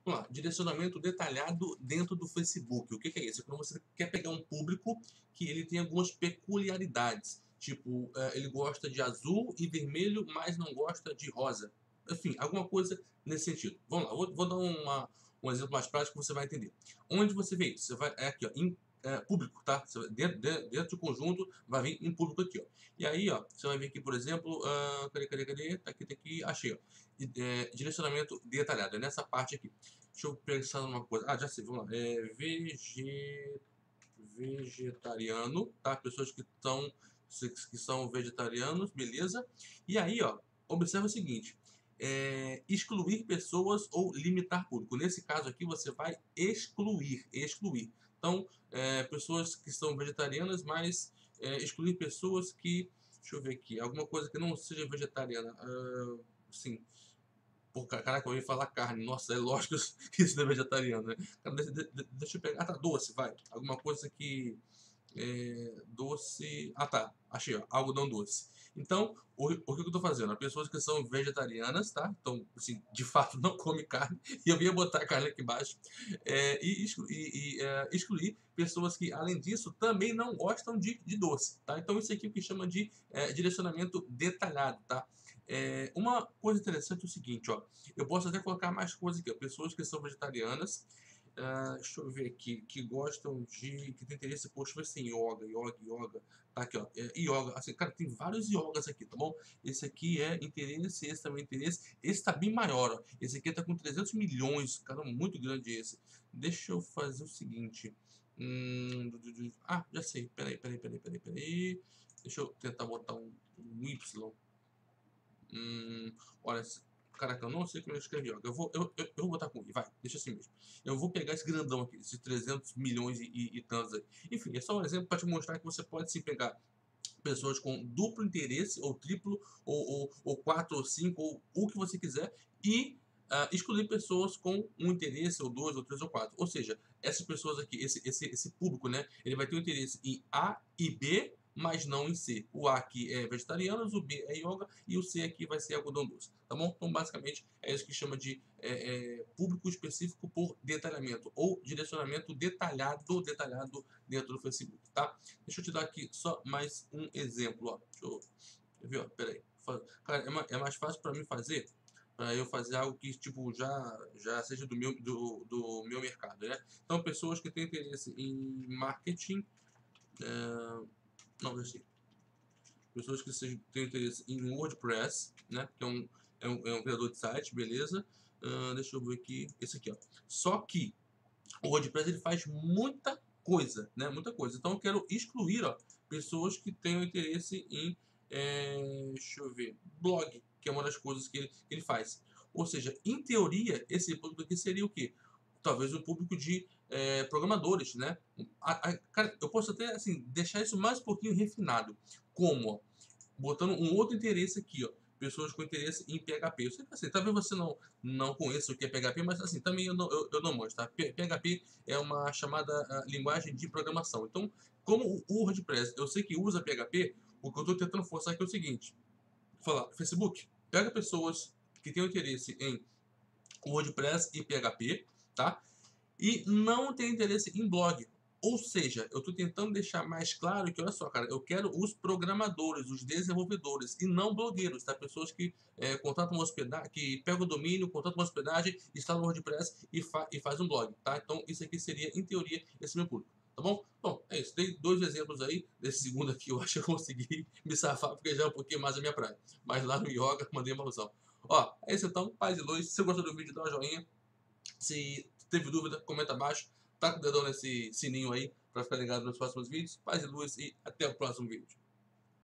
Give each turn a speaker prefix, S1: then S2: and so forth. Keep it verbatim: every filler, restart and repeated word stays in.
S1: Vamos lá, direcionamento detalhado dentro do Facebook. O que, que é isso? É quando você quer pegar um público que ele tem algumas peculiaridades. Tipo, eh, ele gosta de azul e vermelho, mas não gosta de rosa. Enfim, alguma coisa nesse sentido. Vamos lá, vou, vou dar uma, um exemplo mais prático que você vai entender. Onde você vê isso? Você vai, é aqui, ó, em é, público, tá? Você vai, dentro, dentro, dentro do conjunto, vai vir em público aqui, ó. E aí, ó, você vai ver aqui, por exemplo, uh, cadê, cadê, cadê? Tá aqui, tá aqui, achei, ó. É, direcionamento detalhado, é nessa parte aqui. Deixa eu pensar numa coisa. Ah, já sei, vamos lá. É vege... vegetariano, tá? Pessoas que, tão, que são vegetarianos, beleza? E aí, ó, observa o seguinte. É, excluir pessoas ou limitar público. Nesse caso aqui, você vai excluir, excluir. Então, é, pessoas que são vegetarianas, mas é, excluir pessoas que, deixa eu ver aqui, alguma coisa que não seja vegetariana. Uh, sim. Pô, caraca, eu ia falar carne. Nossa, é lógico que isso não é vegetariano, né? Cara, deixa, deixa eu pegar. Ah, tá, doce, vai. Alguma coisa que. É, doce. Ah, tá. Achei, ó. Algodão doce. Então, o, o que eu tô fazendo? As pessoas que são vegetarianas, tá? Então, assim, de fato não come carne. E eu ia botar a carne aqui embaixo. É, e exclu, e, e é, excluir pessoas que, além disso, também não gostam de, de doce, tá? Então, isso aqui é o que chama de é, direcionamento detalhado, tá? É, uma coisa interessante é o seguinte, ó. Eu posso até colocar mais coisas aqui, ó. Pessoas que são vegetarianas. Uh, deixa eu ver aqui, que gostam de, que tem interesse, poxa, vai ser yoga, yoga, yoga, tá aqui, ó, é, yoga, assim, cara, tem vários yogas aqui, tá bom? Esse aqui é interesse, esse também é interesse, esse tá bem maior, ó, esse aqui tá com trezentos milhões, cara, muito grande esse. Deixa eu fazer o seguinte, hum, ah, já sei, peraí, peraí, peraí, peraí, peraí, deixa eu tentar botar um, um Y, hum, olha, caraca, eu não sei como eu escrevi, ó. Eu vou, eu, eu, eu vou botar com I, vai, deixa assim mesmo. Eu vou pegar esse grandão aqui, esses trezentos milhões e, e, e tantos aí. Enfim, é só um exemplo para te mostrar que você pode sim pegar pessoas com duplo interesse, ou triplo, ou, ou, ou quatro, ou cinco, ou o que você quiser, e uh, excluir pessoas com um interesse, ou dois, ou três, ou quatro. Ou seja, essas pessoas aqui, esse, esse, esse público, né, ele vai ter um interesse em A e B, mas não em C. O A aqui é vegetarianos, o B é yoga e o C aqui vai ser algodão doce, tá bom? Então, basicamente, é isso que chama de é, é, público específico por detalhamento ou direcionamento detalhado, detalhado dentro do Facebook, tá? Deixa eu te dar aqui só mais um exemplo, ó. Deixa eu ver, ó, peraí. Cara, é, é mais fácil para mim fazer, para eu fazer algo que tipo já já seja do meu do, do meu mercado, né? Então, pessoas que têm interesse em marketing, é, não, assim, pessoas que sejam, têm interesse em WordPress, né? Que é um, é um, é um criador de site, beleza? Uh, deixa eu ver aqui, esse aqui, ó. Só que o WordPress ele faz muita coisa, né? Muita coisa. Então eu quero excluir, ó, pessoas que tenham interesse em, é, deixa eu ver, blog, que é uma das coisas que ele, que ele faz. Ou seja, em teoria, esse público aqui seria o quê? Talvez um público de é, programadores, né? A, a, cara, eu posso até assim deixar isso mais um pouquinho refinado, como, ó, botando um outro interesse aqui, ó. Pessoas com interesse em P H P. Eu sei que assim, talvez você não, não conheça o que é P H P, mas assim, também eu não, eu, eu não manjo, tá? P H P é uma chamada uh, linguagem de programação. Então, como o WordPress, eu sei que usa P H P, o que eu estou tentando forçar aqui é o seguinte. Falar, Facebook, pega pessoas que tenham interesse em WordPress e P H P, tá? E não tem interesse em blog. Ou seja, eu estou tentando deixar mais claro que, olha só, cara, eu quero os programadores, os desenvolvedores, e não blogueiros, tá? Pessoas que é, contratam uma hospedagem, que pegam o domínio, contratam uma hospedagem, instalam o WordPress e, fa e faz um blog, tá? Então, isso aqui seria, em teoria, esse meu público, tá bom? Bom, é isso. Dei dois exemplos aí, desse segundo aqui eu acho que eu consegui me safar, porque já é um pouquinho mais a minha praia. Mas lá no yoga, mandei uma alusão. Ó, é isso então, paz e luz. Se você gostou do vídeo, dá um joinha. Se teve dúvida, comenta abaixo. Tá com o dedão nesse sininho aí para ficar ligado nos próximos vídeos. Paz e luz e até o próximo vídeo.